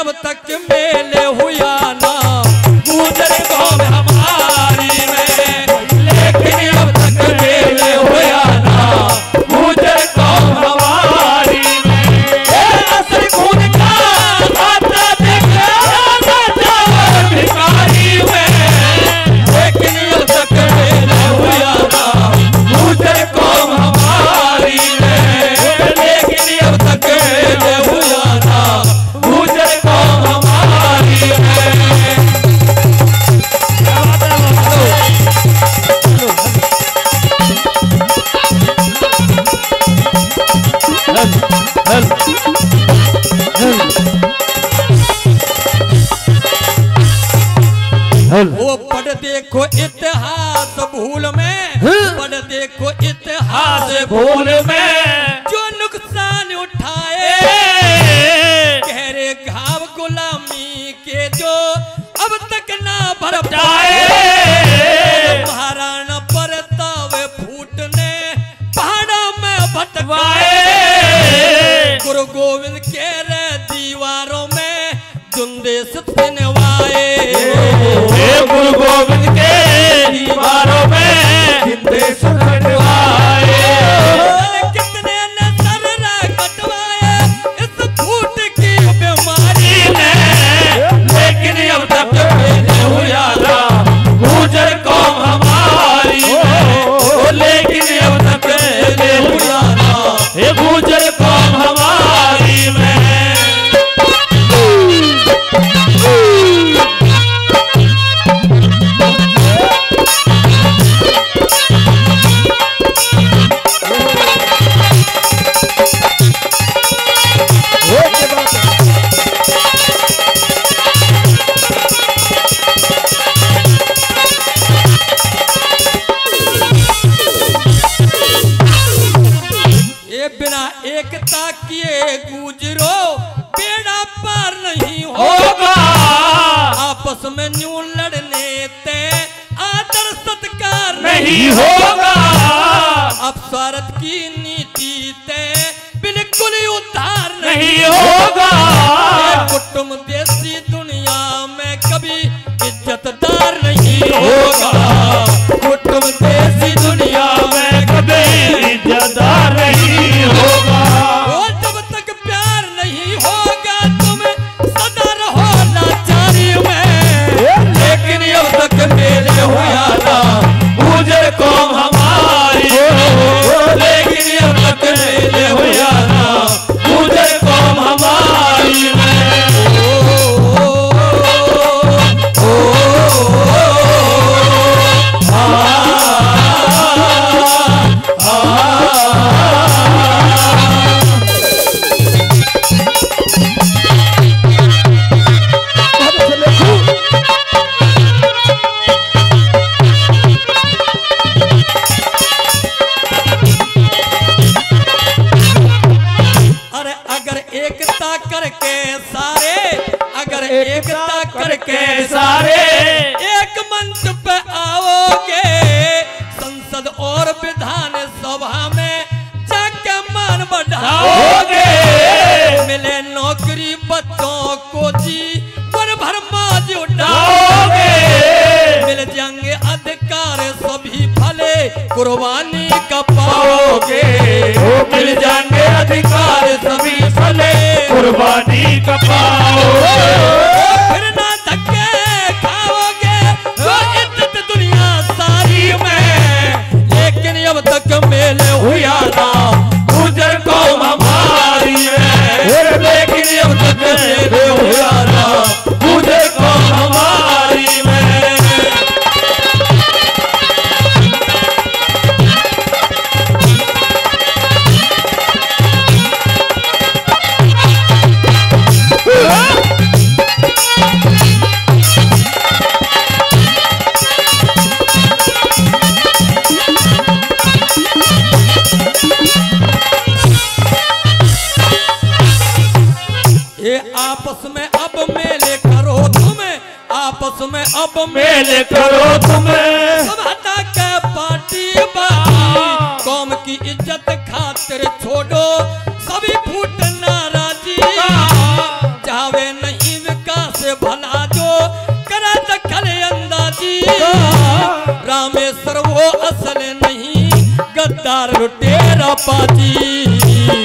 अब तक मेले हुआ ना गुजर कौम हमारी में, लेकिन अब तक मेले हुआ ना गुजर कौम हमारी में। असर खून का खाता देखा भिखारी में, लेकिन अब तक मेले हुआ ना गुजर कौम हमारी में, लेकिन अब तक मेले हुआ ना गुजर कौम हमारी में। वो पढ़ देखो इतिहास भूल में, पढ़ देखो इतिहास भूल में, जो नुकसान उठाए गहरे घाव गुलामी के, जो अब तक ना भर पाए। महाराणा प्रताप फूटने पहाड़ों में भटकाए, गुरु गोविंद के रे दीवारों में जुंदेश नवाए, गुरु गोविंद के दीवारों में जुंदेश नवाए। कितने ने सर कटवाए इस फूट की बीमारी ने, लेकिन अब तक मेले हुआ ना गुजर कौम हमारी में, लेकिन अब तक मेले हुआ ना गुजर कौम हमारी में। बिना एकता किए गुजरो बेड़ा पार नहीं होगा, आपस में न्यू लड़ने ते आदर सत्कार नहीं होगा, अब स्वार्थ की नीति ते बिल्कुल उद्धार नहीं होगा। कुटुंब देसी दुनिया में कभी इज्जतदार नहीं होगा, कुटुंब देसी दुनिया में कभी इज्जतदार नहीं होगा। और जब तक प्यार नहीं होगा तुम सदा रहो लाचारी में, लेकिन अब तक मेले हुआ ना गुजर कौम हमारी में, लेकिन अब तक मेले हुआ ना गुजर कौम हमारी में। एकता करके सारे एक मंच पे आओगे, संसद और विधान सभा में जाके मान बढ़ाओगे, मिले नौकरी बच्चों को जीवन भर मौज उठाओगे, मिल जाएंगे अधिकार सभी भले कुर्बानी का पाओगे, मिल जाएंगे अधिकार सभी भले कुर्बानी का पाओगे। फिर ना धक्के खाओगे तो इज्जत दुनिया सारी में, लेकिन अब तक मेले हुआ ना गुजर कौम हमारी में, लेकिन अब तक मेले हुआ ना गुजर कौम हमारी में। आपस में अब मेले करो तुम्हें, आपस में अब मेले करो तुम्हें, सब हटा के पार्टी बाई कौम की इज्जत खातिर छोड़ो सभी फूट नाराजी, जावे नहीं और तेरा पाजी